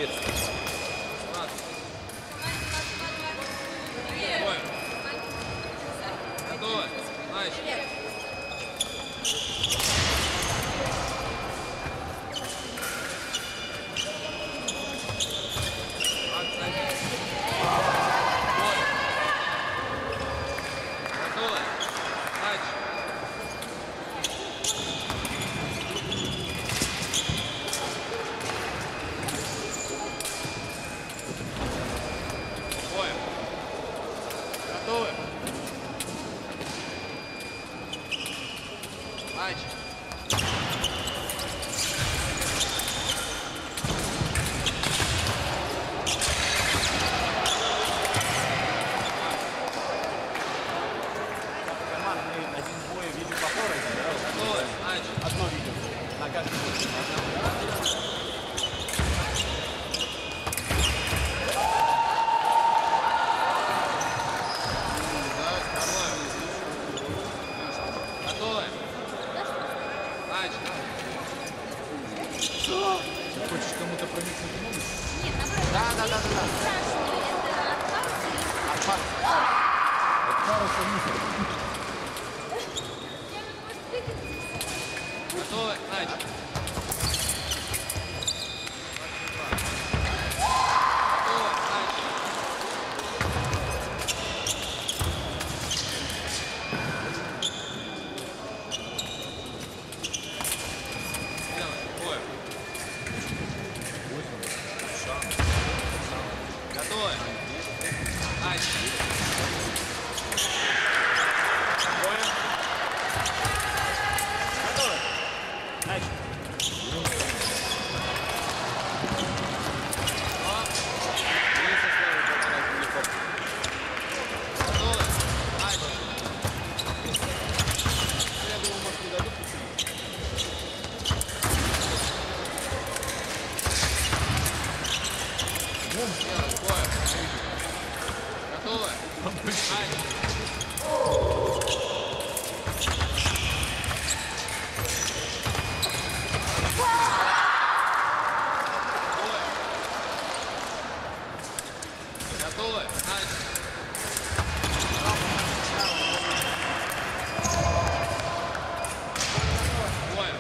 ответственно. 16. Бой. Готовы? Начали. Одно видео на каждый день. Готовы? Начали. Ты хочешь кому-то проникнуть в ногу? Нет, наоборот, Да. страшно. Это от Паруса или От Паруса. От Паруса мусор. Готовы? Начали. Готовы? Начали. Боем. Готовы? Начали. Готовы? Начали. Я думаю, может, не дадут посидеть. Боем. Готовы? Начали. Готовы? Начали. Боем.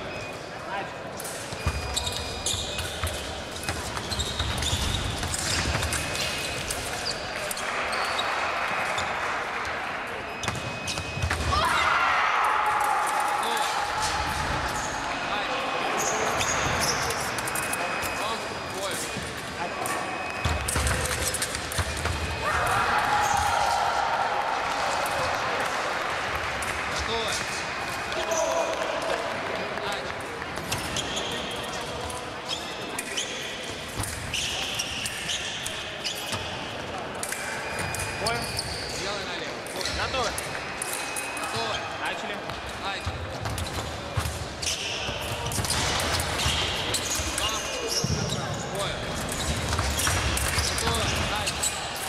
Боем. Делай налево. Готовы? Готовы? Начали. Начали. Боем. Готовы? Начали.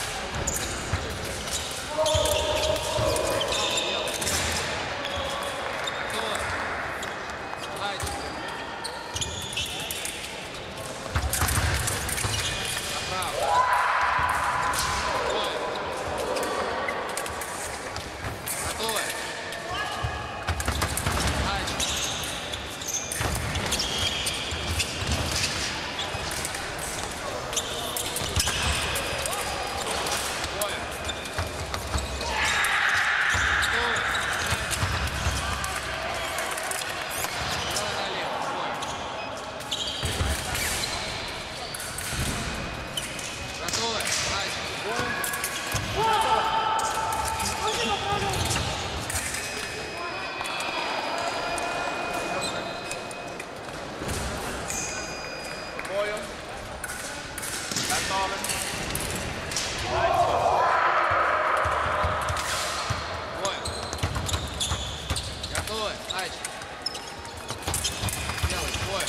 Готовы? Начали. Направо. Боем. Готовы? Начали. Боем. Готовы? Делай налево. Боем. Готовы? Начали. Боем. Готовы. Боем. Готовы? Начали. Делай. Боем.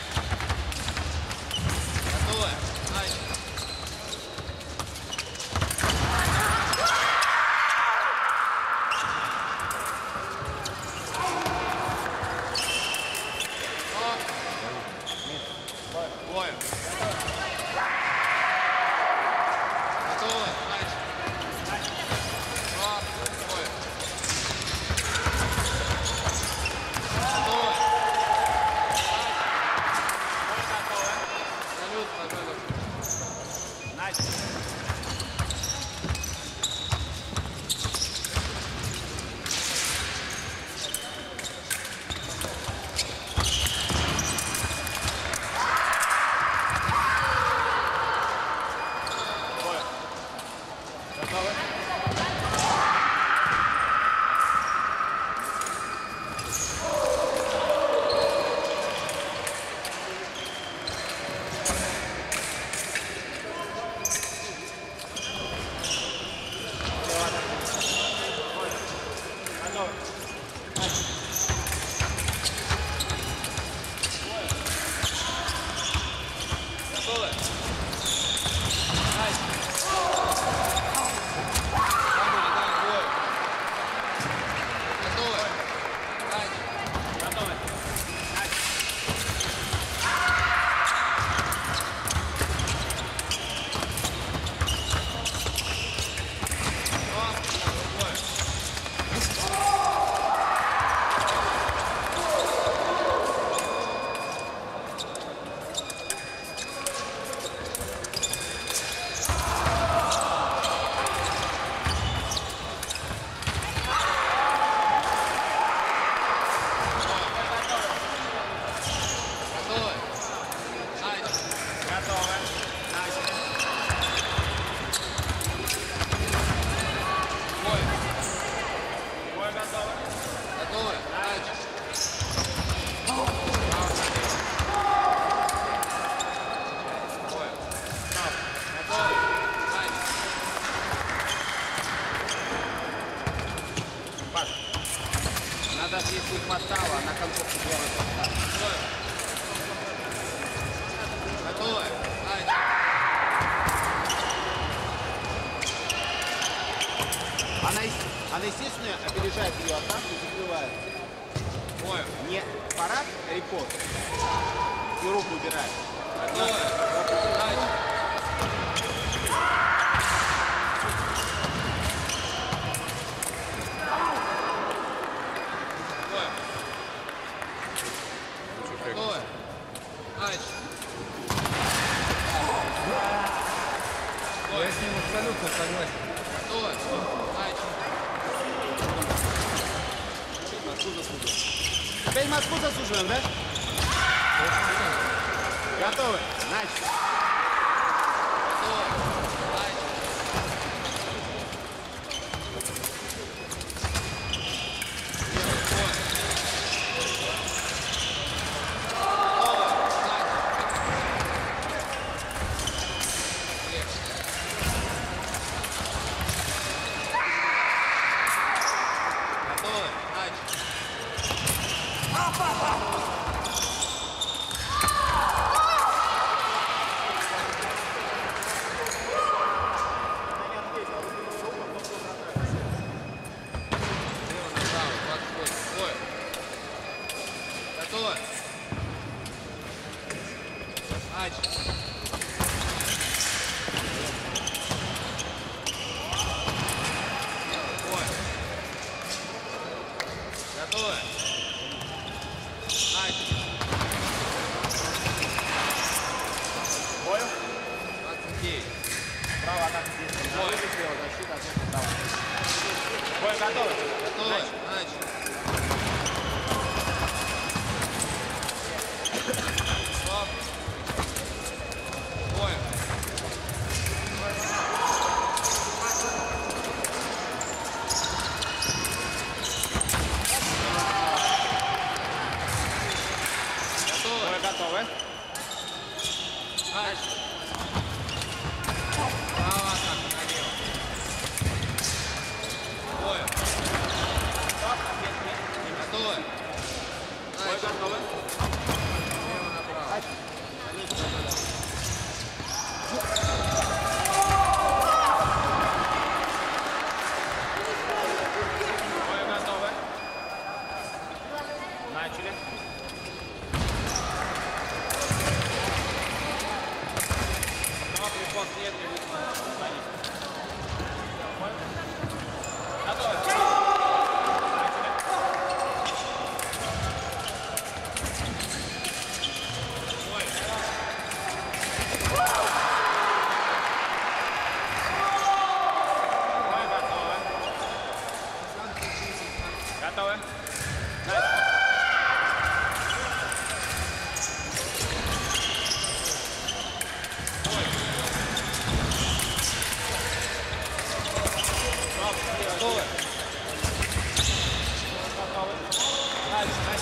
Готовы? Начали. Боем. Начали. Готовы? Готовы? Готовы? Готовы? Начали. Бой готовы? Паш, надо, если хватало, на концовку делать вот так. Она, естественно, опережает ее атаку и закрывает. Не парад, репорт. И руку убирает. Я с ним абсолютно согласен. Теперь Москву заслуживаем, да? Готовы? Начали. Бою. Право атака действует. Бой. Слева защита, ответ право. Бой готовы? Начали. Бой готовы? Бой готовы? Бой готовы? Начали. Репорт нет, не будет. Готовы? Готовы. Дальше, дальше.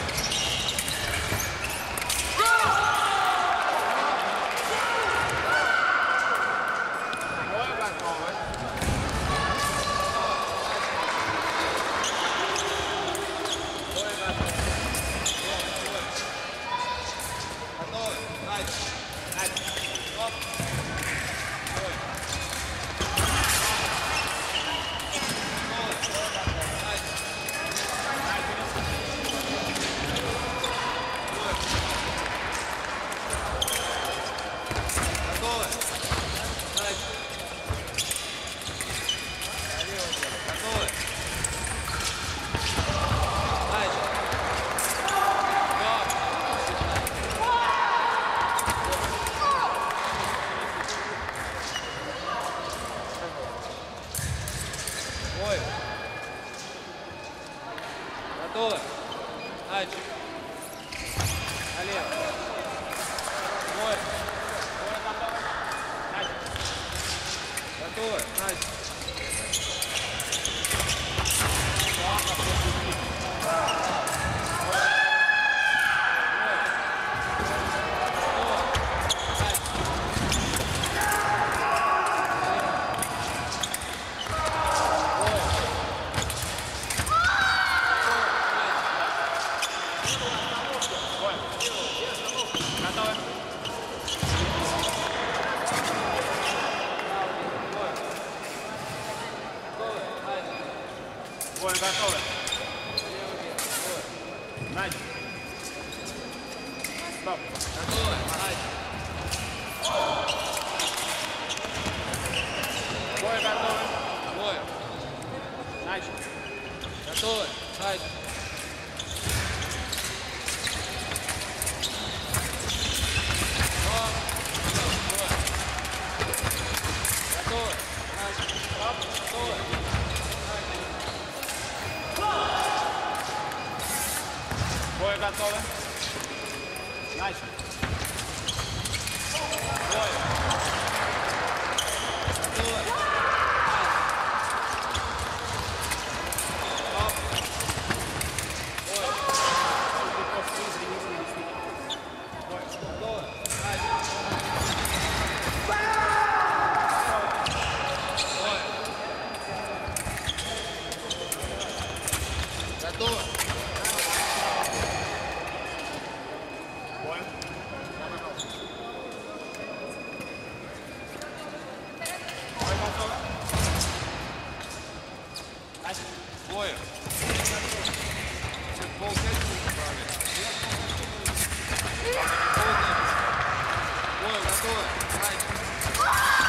Двое готовы. Готовы. Дальше. Дальше. Стоп. Стой. Готовы. Дальше. Готовы. Дальше. Стоп. Ой. Готовы. Дальше. Налево. Ой. Готовы. Дальше. Двое готовы. Начали. Стоп. Готовы. Дальше. Двое готовы. Двое. Начали. Готовы. Дальше. Стоп. Двое. Готовы. Дальше. Стоп. Готовы. Двое готовы. Начали. Двое. Готовы. Стоп. Двое. Готовы. Дальше. Двое. Готовы. Двое. Двое, готовы. Дальше.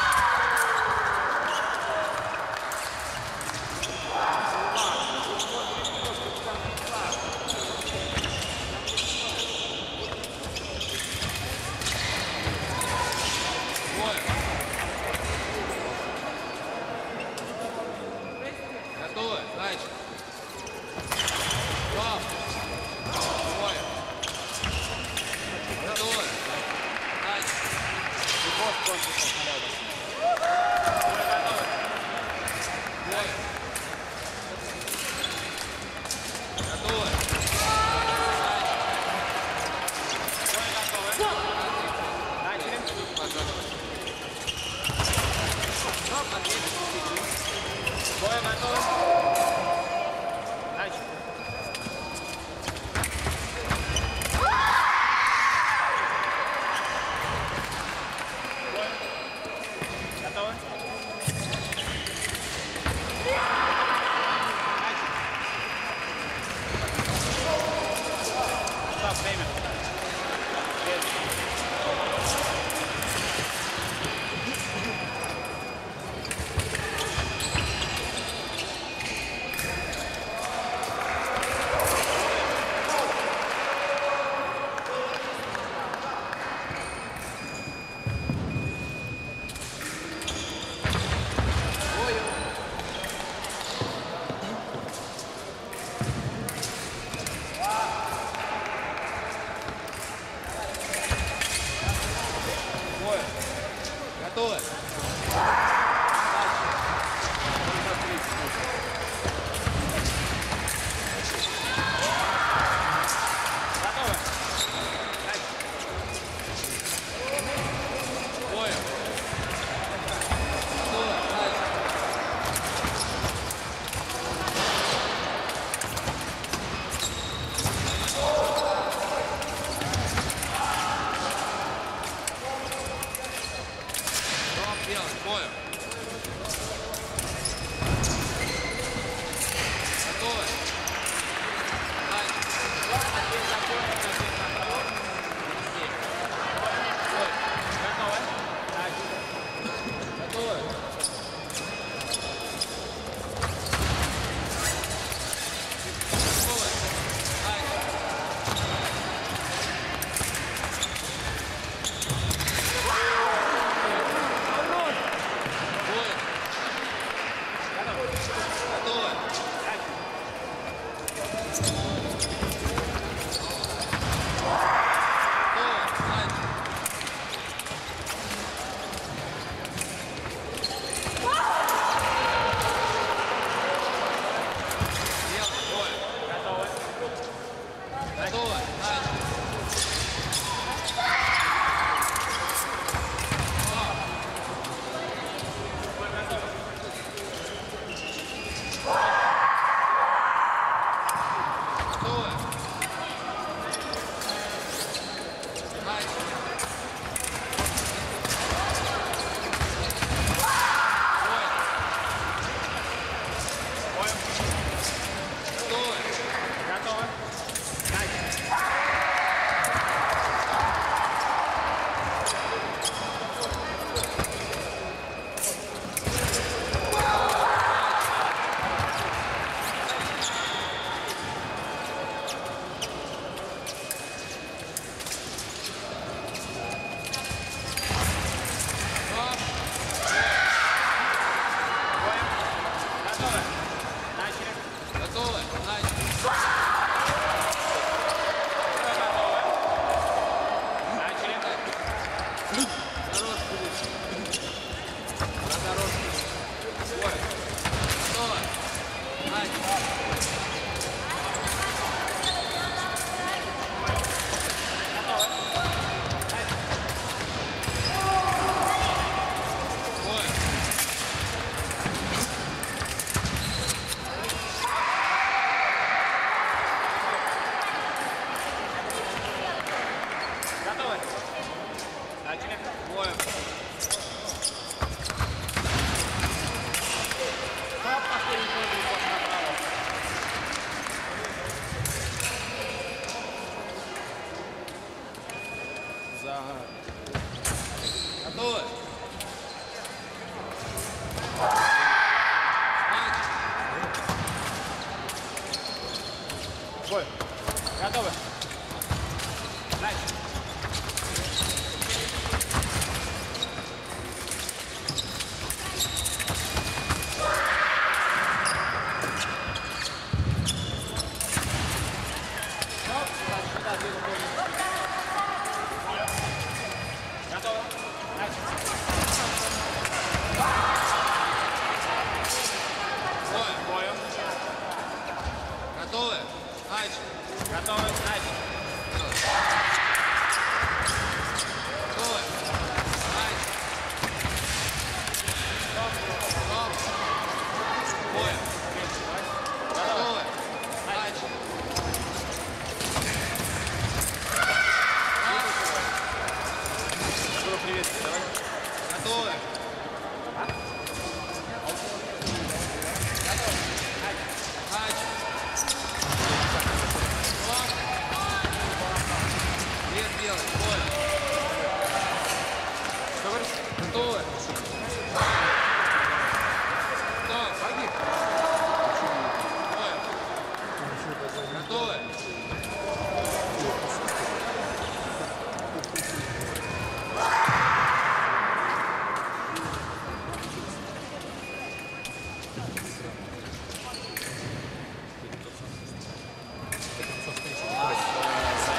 Двое. Готовы. Дальше. Стоп. Двое. Готовы. Дальше. Двое. Готовы. Начали. Стоп, ответь. Двое готовы. Начали. Двое. Готовы. Начали. Стоп, время. сделать, бою. Готовы. Дальше. Ответ закончен, ответ направо. Здесь. Бой. Готовы. Дальше. Готовы. Готовы. Дальше. Бой. Готовы. Готовы. Дальше. Делай, бой. Готовы. Готовы. Дальше. Готовы. Дальше. Бой. Бой. Готовы. Готовы. Дальше. Стоп. Бой. Готовы. Начали. Готовы. Дальше. Готовы. Начали. Дорожку лучше. На дорожку. Бой. Готовы. Дальше. Бой. Готовы. Начали. Бой. Стоп, последний круг, вот направо. Готовы. Дальше. Бой. Готовы. Дальше. Стоп, сюда, двигай. Готовы. Дальше. Бой. Бою. Готовы. Дальше. Готовы. Дальше. Готовы. Дальше. Стоп. Бой. Готовы. Дальше. Буду приветствие, давай. Готовы. Дальше. Стоп. Вес делай. Бой. Что говоришь? Готовы. Стоп. Погиб. Бой. Готовы.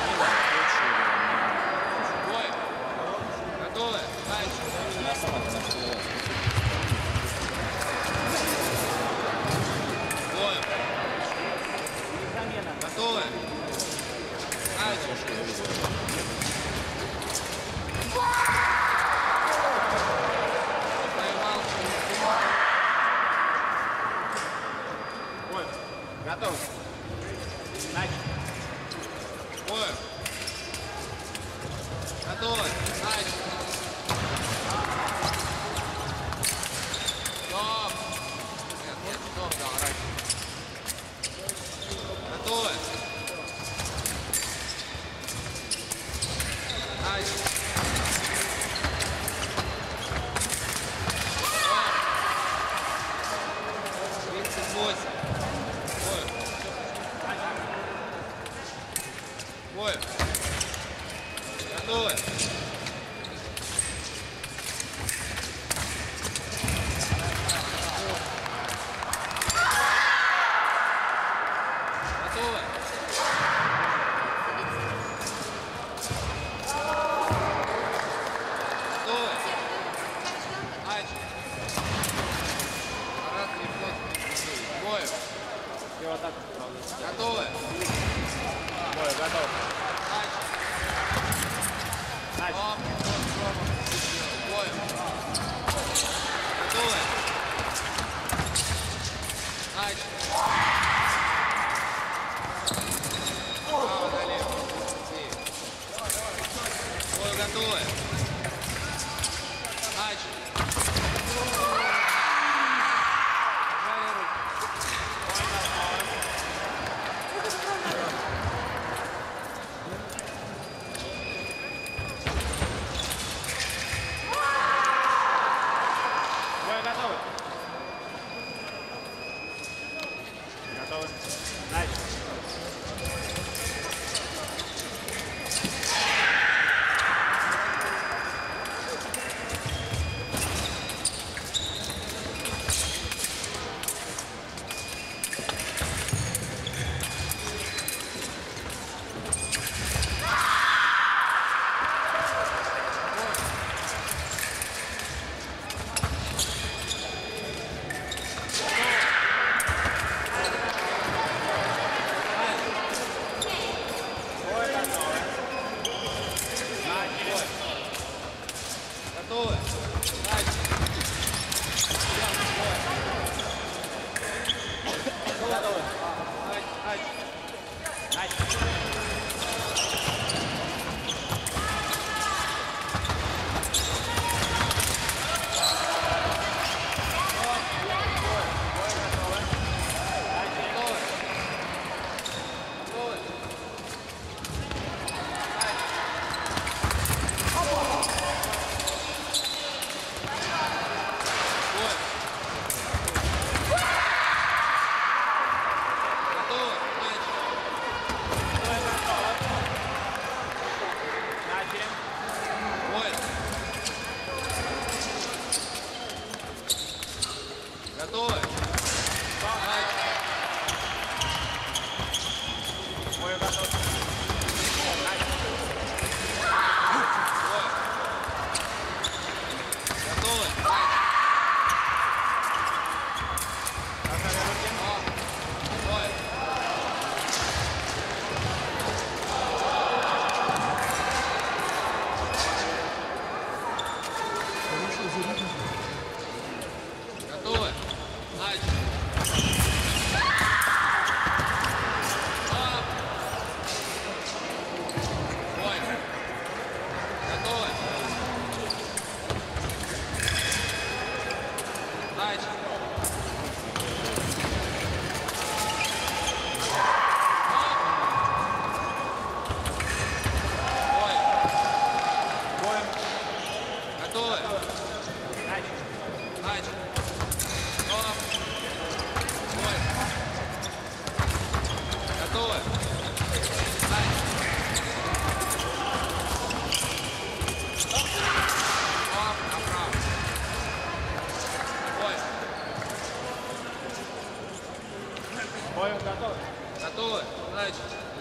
Бой. Готовы. Дальше. Двое готовы. Готовы. Начали. Готовы. Дальше. Готовы. Готовы. Двое готовы. Готовы. Готовы. Двое готовы. Готовы. Дальше.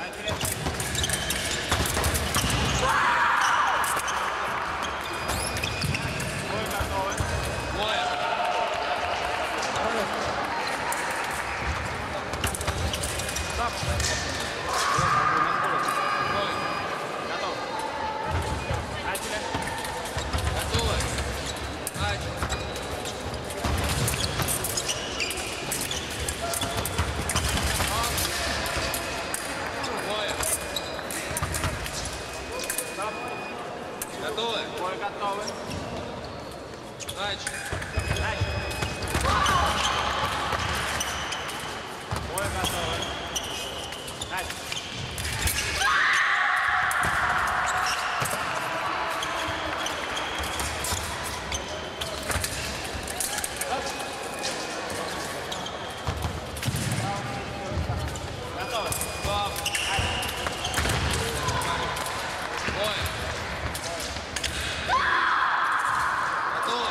Двое готовы. Двое. Стоп. Двое. Готов. Начали. Готовы. Дальше. Двое. Стоп. Готовы. Двое готовы. Дальше. Начали. Двое готовы. Начали. Готовы. Стоп. Двое. Готовы.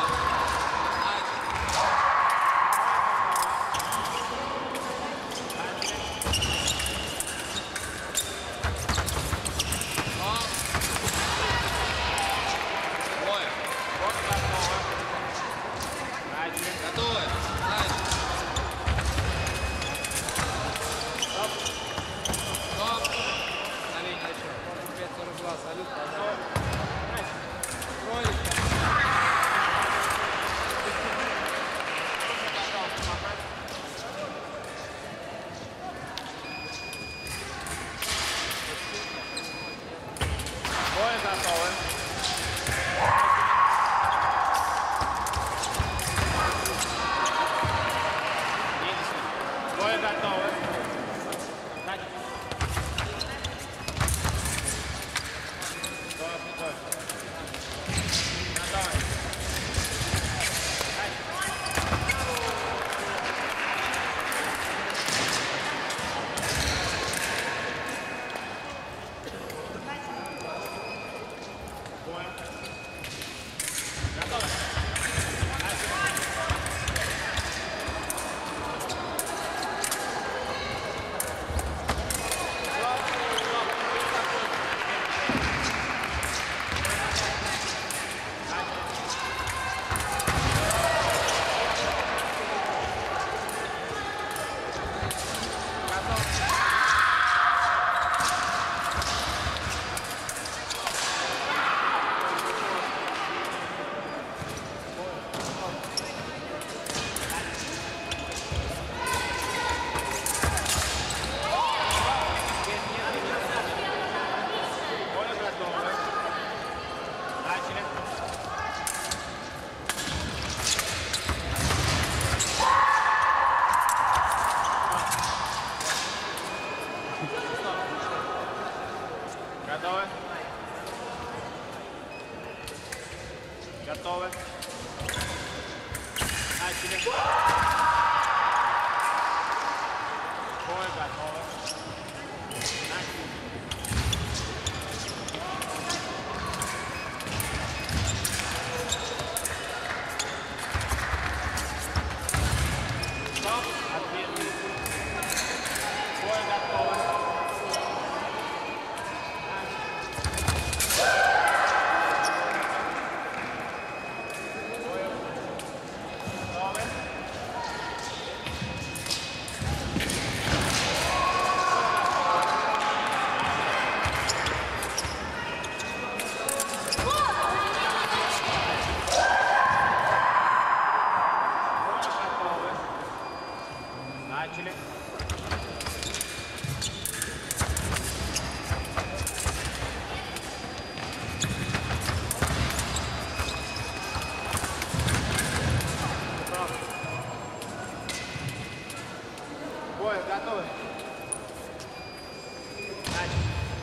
Салют, пожалуйста. Троечка. Начали. Бой готовы. Начали. Стоп. Ответный. Бой готовы. Начали. Бой готовы. Начали.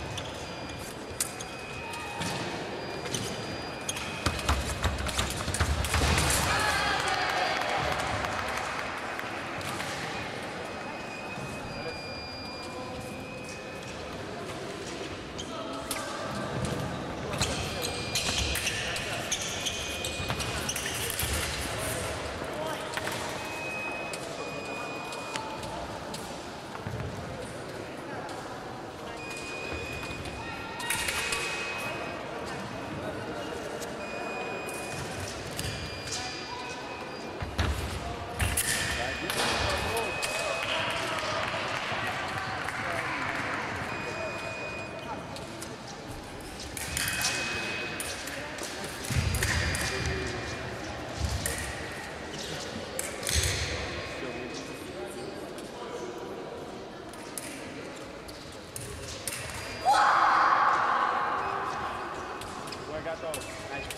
Бой готов. Начали.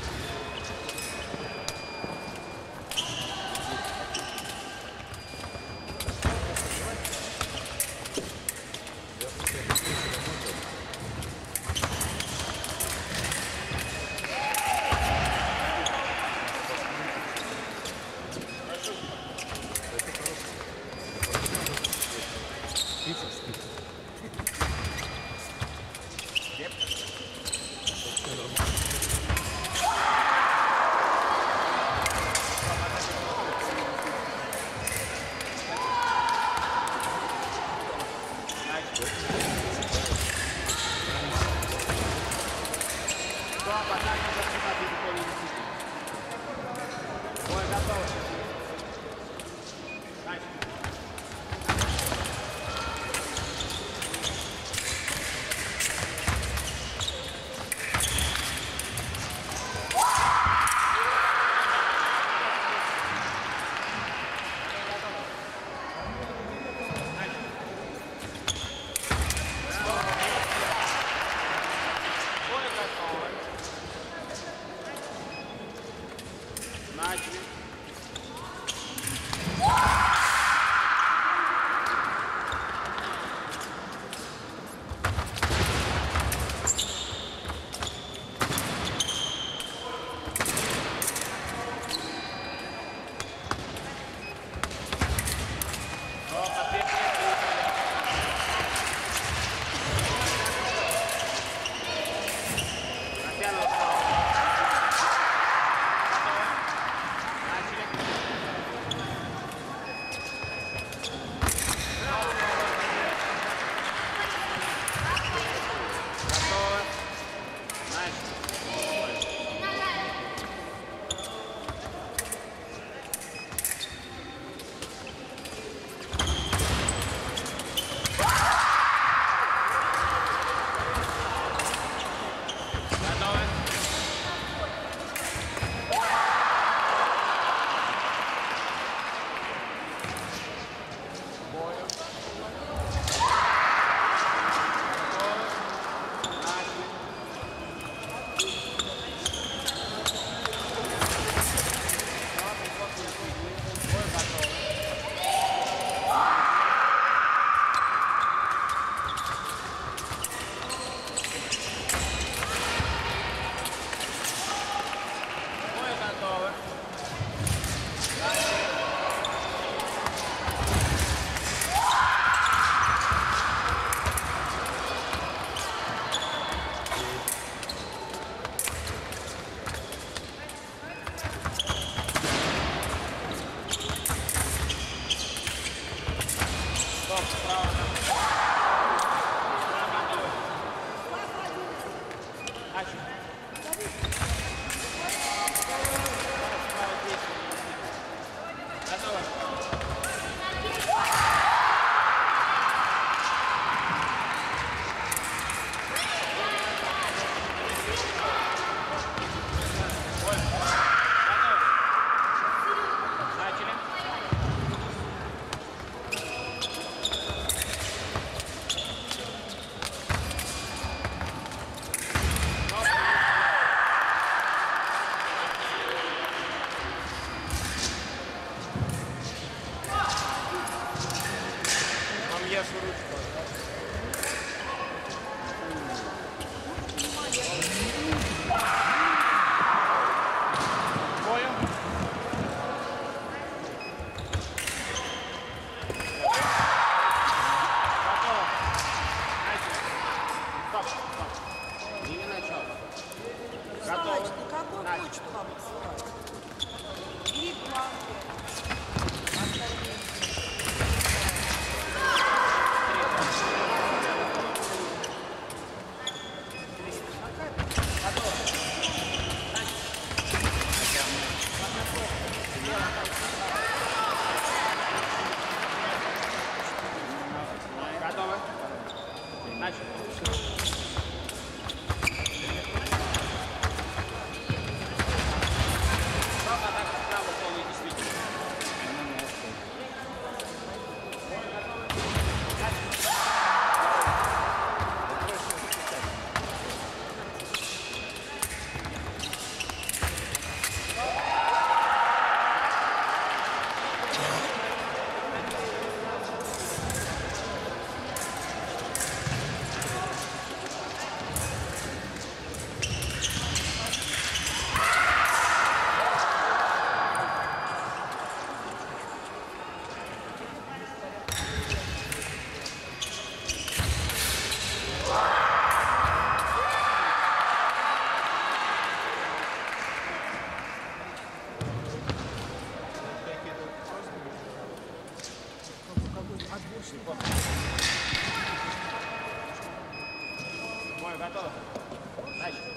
Стоп, атака за переходит. Бой готов. Начали. Начали. Стоп, ответный. Натянут. Начали. Стоп, справа. Начали. Справа 10. Готово. Пом'єш ручку. Понял? Готово. Начали. Стоп, стоп. Не начало. Готово. Саныч, ты какой Начали. хочешь туда посылать? Бери планки. Остальные. Готово. Начали. Правда, так, право, полный действительно. Бой, готово. Начали.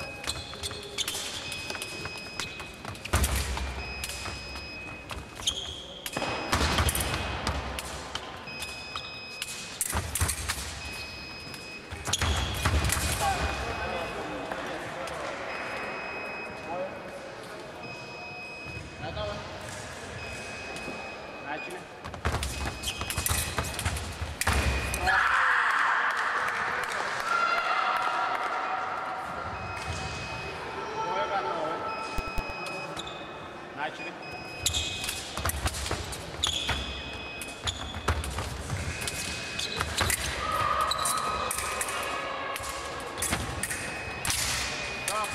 Готово. Начали. Бой готовы. Начали. Стоп.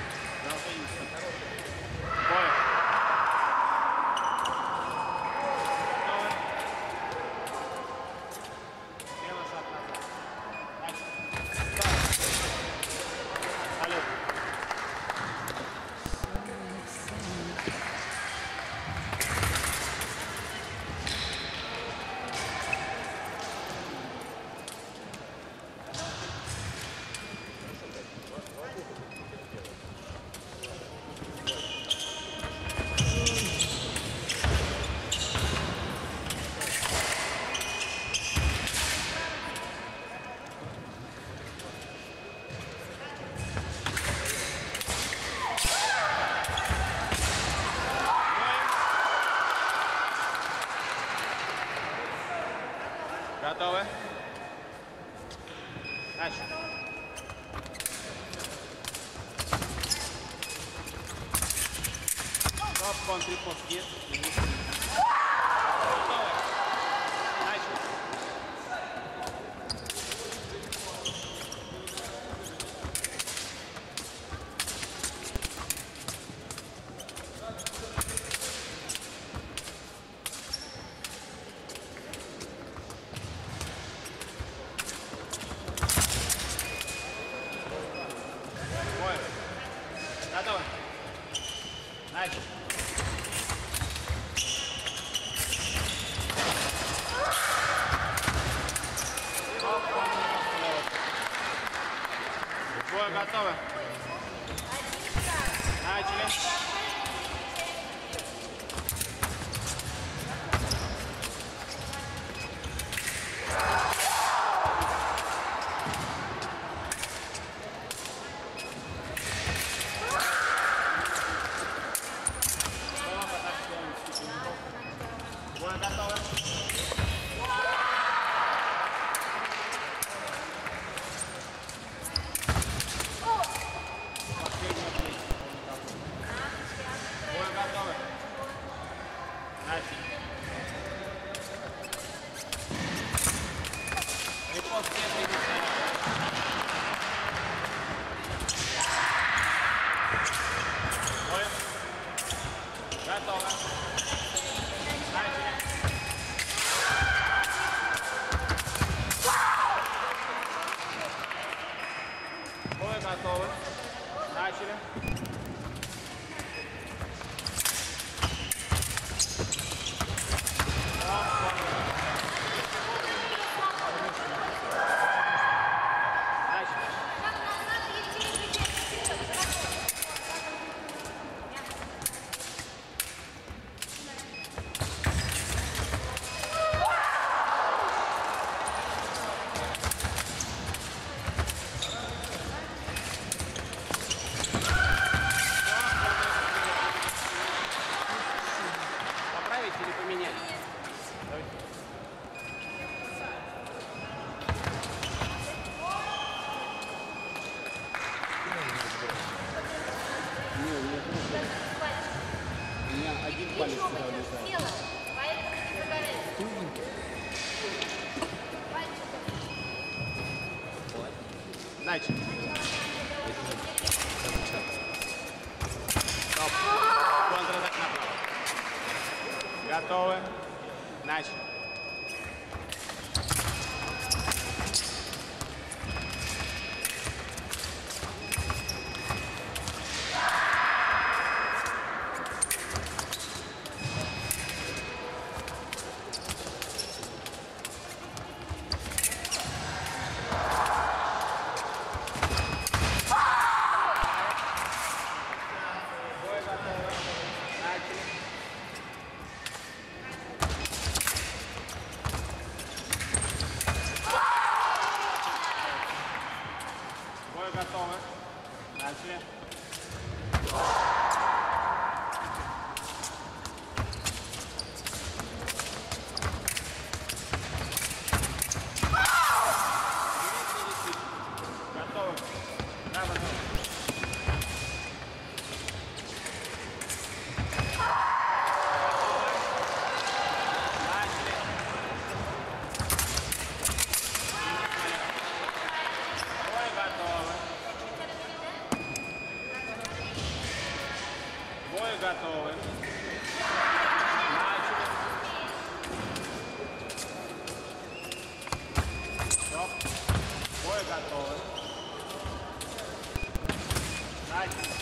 Бой. Готовы. Слева, шаг назад. Начали. Стоп. Салют. Готовы? Начали. Стоп, контрипост нет. Готовы? Начали. Бой. Готовы? Начали. готовы. Начали. Двое готовы. Двое готовы. Начали. Репост все принесены. Двое. Готовы. Начали. Двое готовы. Начали. Поправить или поменять? Давайте. У меня один палец сюда влезает. Начали. Стоп. Контратак направо. Готовы. Начали. Двое готовы. Начали. Двое готовы. Начали. Готовы. Да, готовы. Начали. Двое готовы. Двое готовы. Начали. Стоп. Двое готовы. Начали.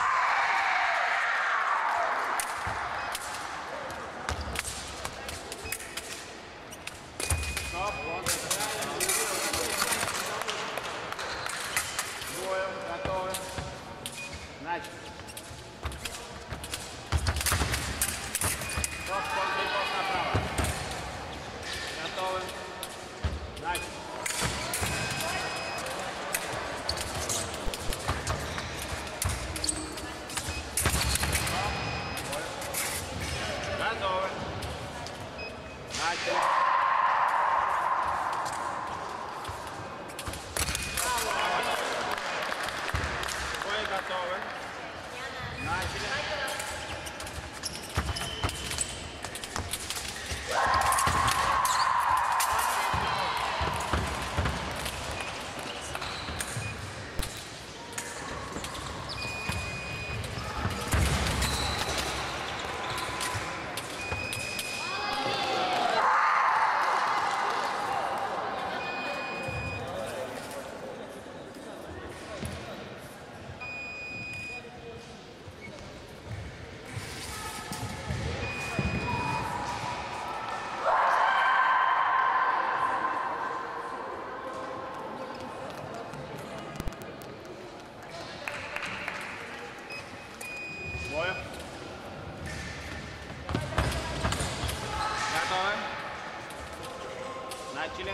Стоп. Двое готовы. Начали. Стоп, контрипост направо. Готовы. Начали. Начали.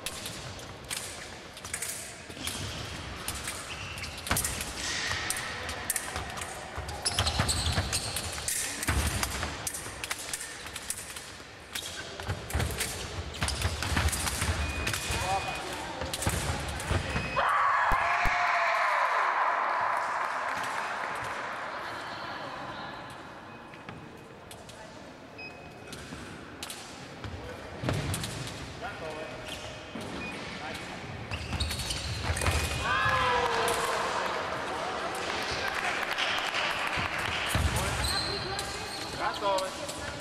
Готовы.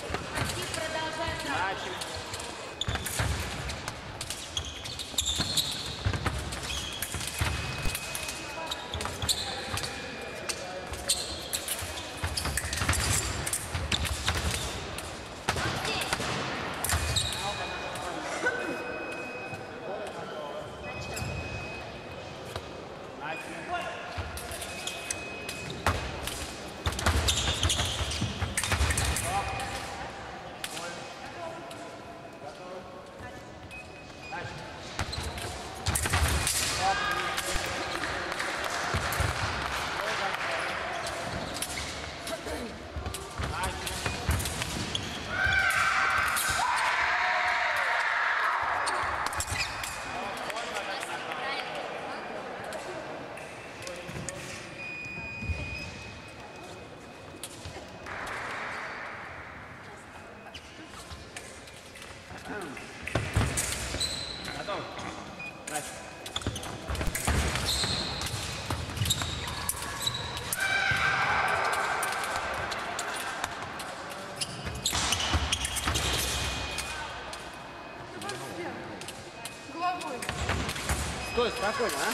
Начали. Готов? Начали. Головой. Стой, спокойно, а?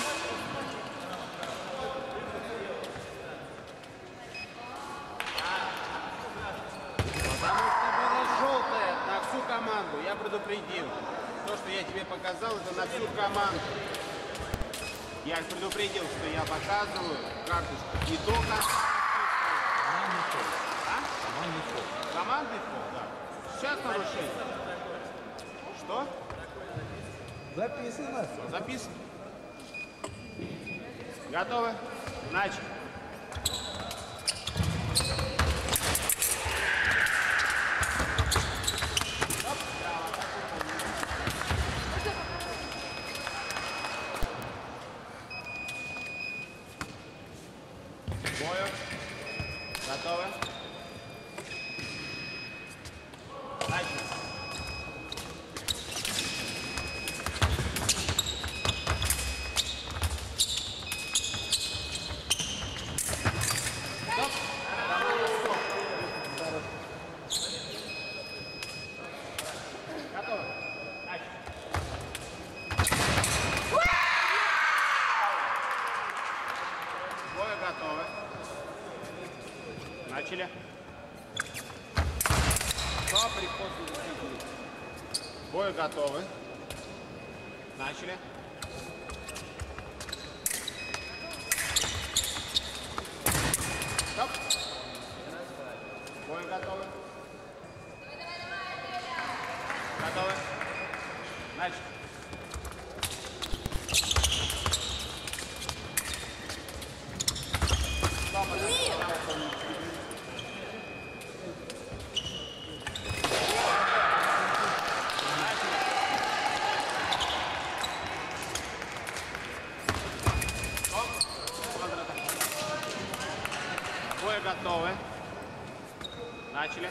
Потому что была желтая на всю команду, я предупредил. То, что я тебе показал, это на всю команду. Я предупредил, что я показываю карточку не только... А? Командный фол, да. Сейчас нарушение. Что? Записано. Записано. Готовы? Начали. Бою. Готовы? Начали. Стоп. Команда стоп. Готовы? Начали. Бою готовы. Начали. Стоп, приход защитили. Бою готовы. Начали. Стоп. Бою готовы. Готовы. Начали. Стоп. Бой готовы. Начали.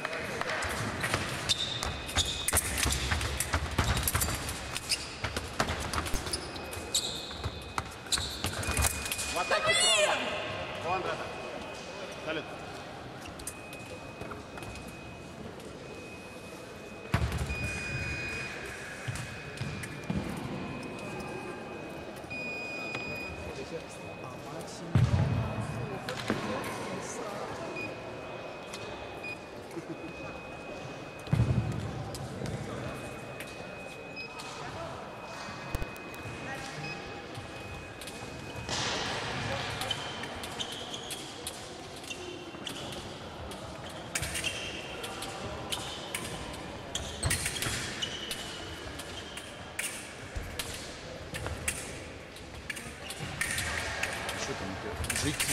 В атаке прорва. Контратак. Салют.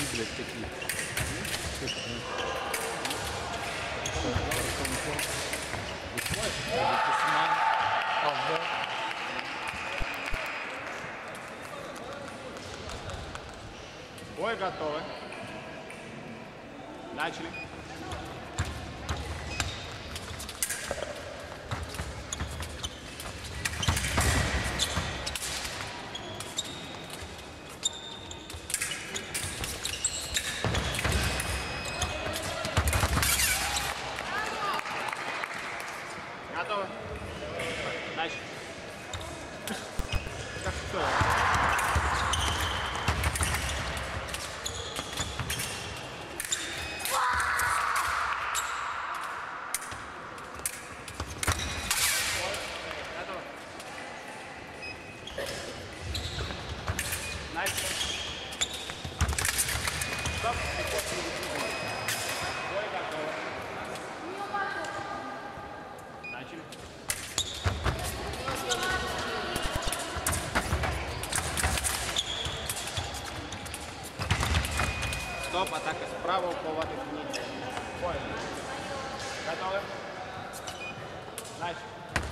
блядь, такие. Бой готовы. Начали. Готовы. Начали. Как что? Готовы. Начали. Стоп. Бой готовы. Начали. Стоп, атака справа, уплывати вниз. Бой. Готовы? Начали.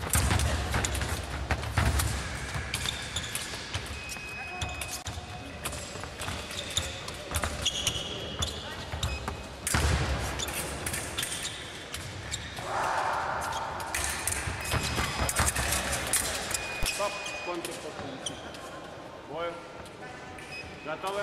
Стоп, контр бою. Готовы?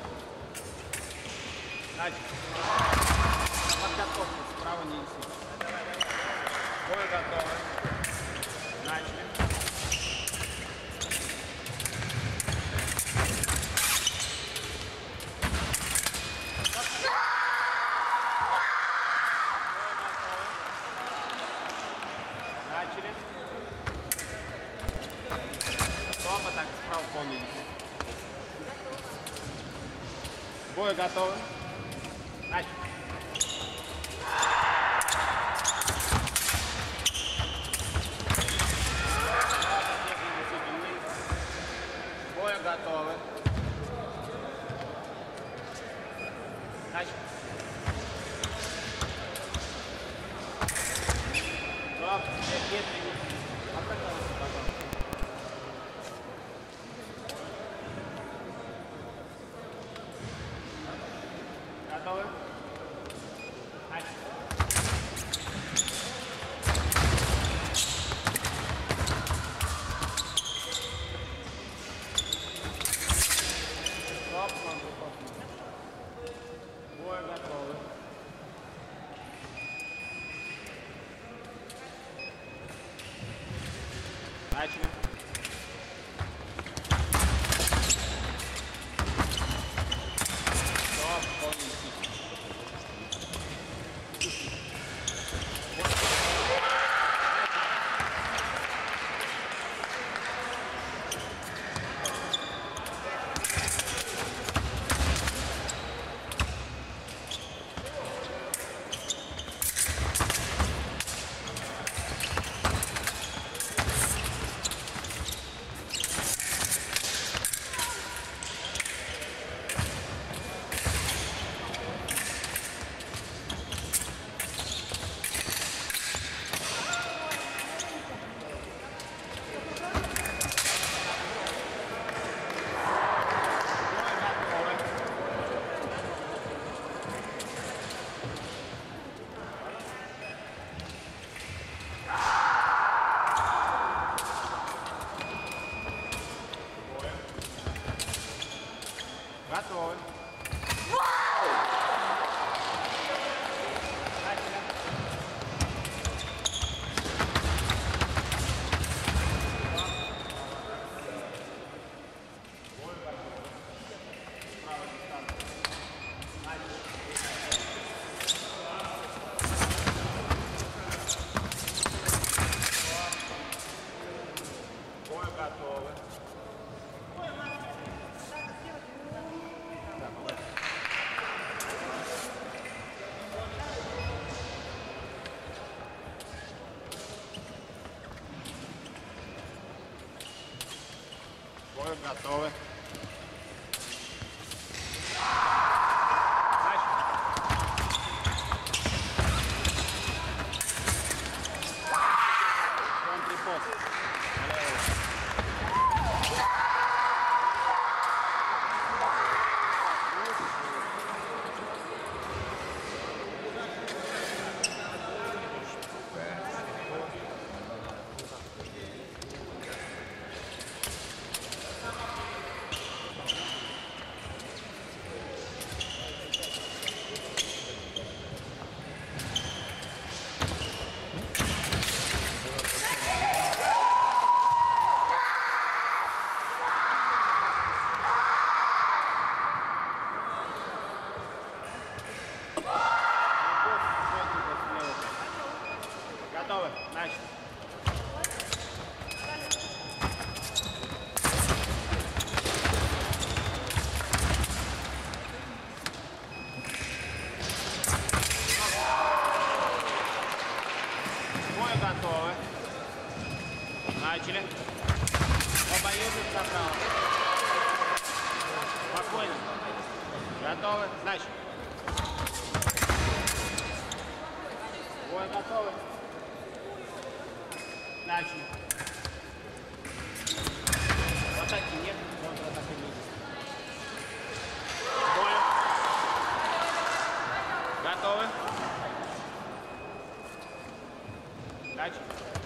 Начали. Подготовка, справа не неси. Бой готовы. Начали. Начали. Стоп, атака справа полный. Бой готовы. Начали. Бой готовы. Начали. Стоп, медленнее. Обратите, пожалуйста. Готовы? Начали. Стоп, бой готовы. Начали. Стоп, полный стик. Готовы. Бой готовы. Бой готовы. Начали. Бой готовы. Начали. Оба едут направо. Спокойно. Готовы. Значит. Бой готовы. Начали. В атаке нет, контратака нет. Бой. Готовы. Начали.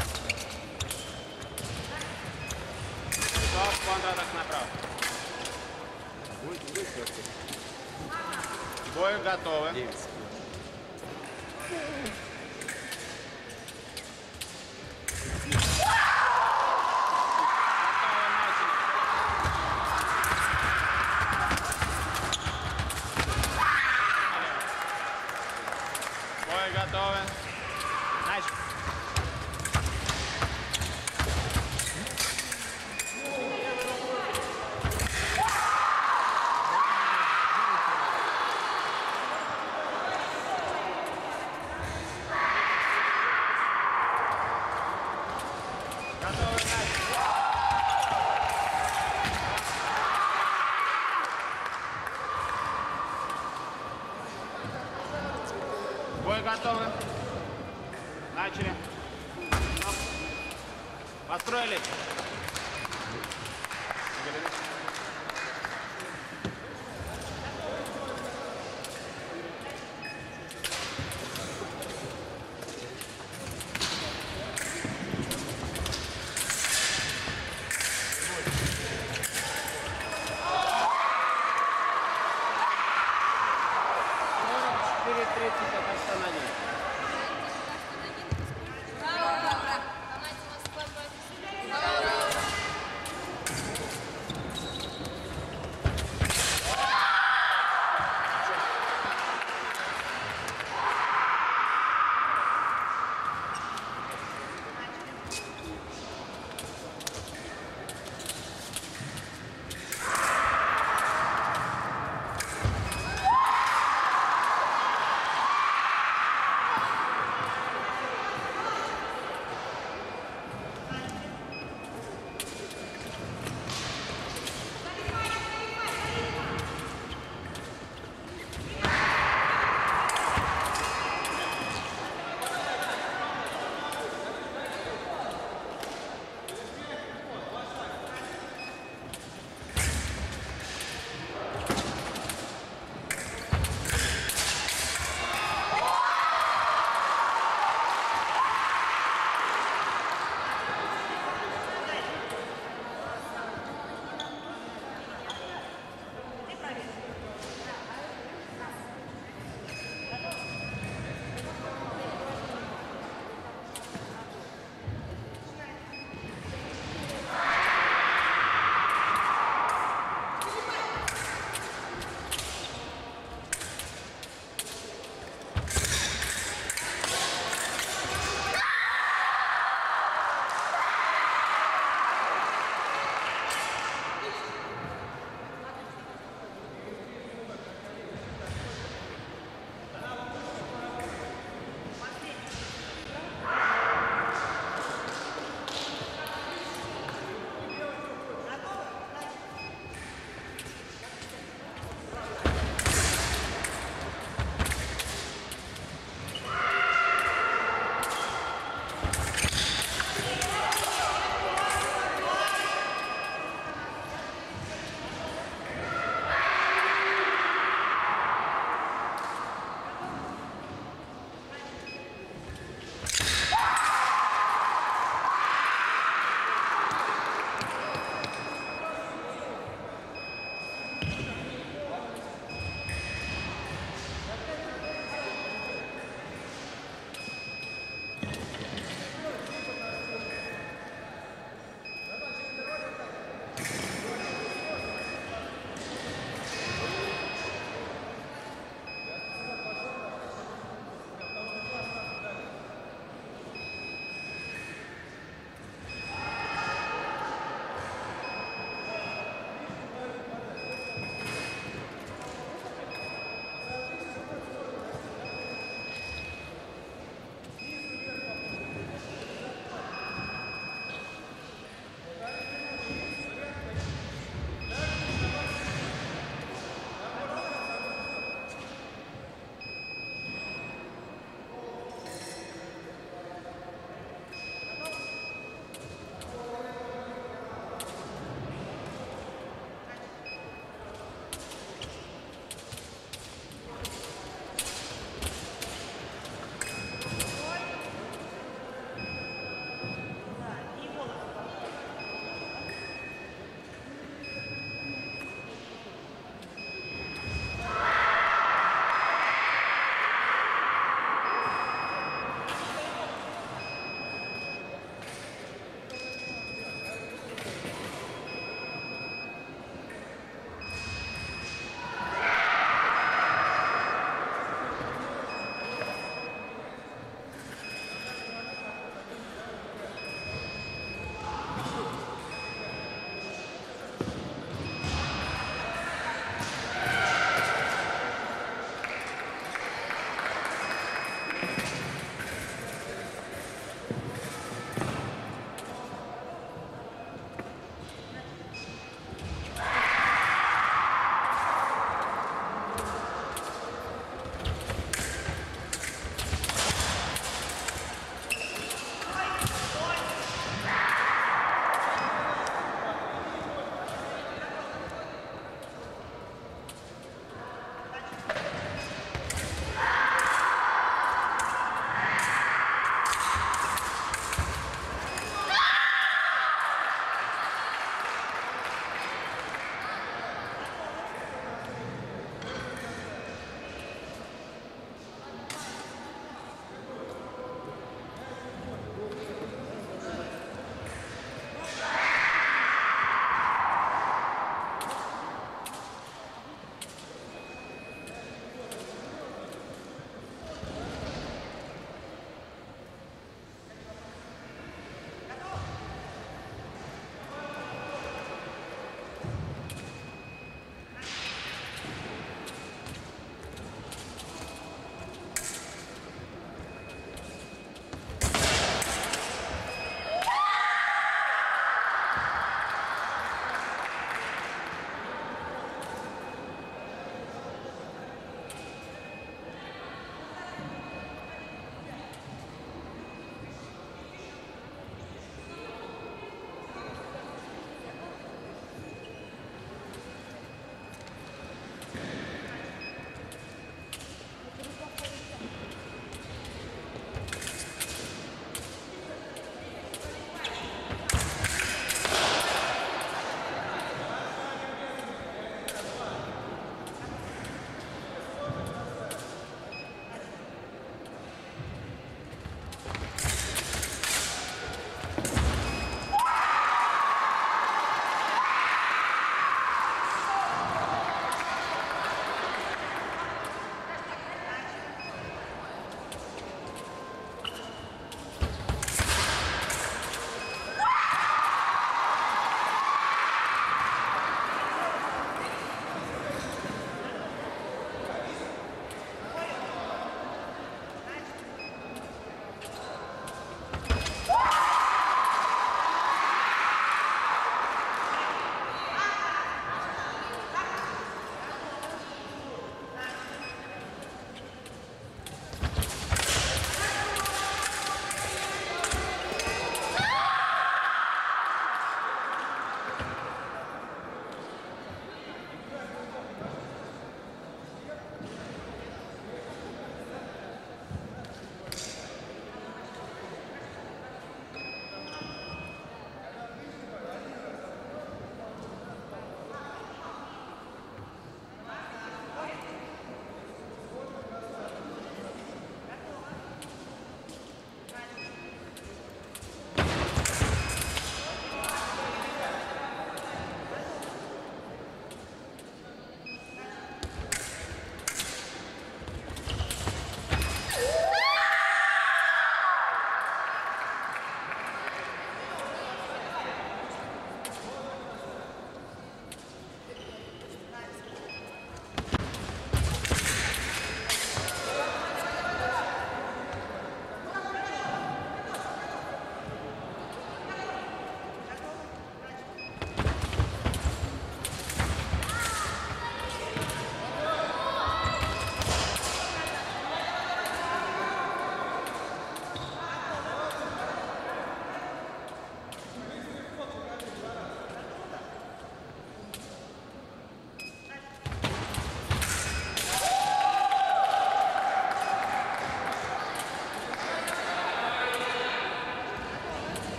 Стоп, контратак направо. Бой готовы. Бой готовы. Начали. Готовы, начали. Бой готовы. Начали. Построились. Перед третьим Татарстан 1.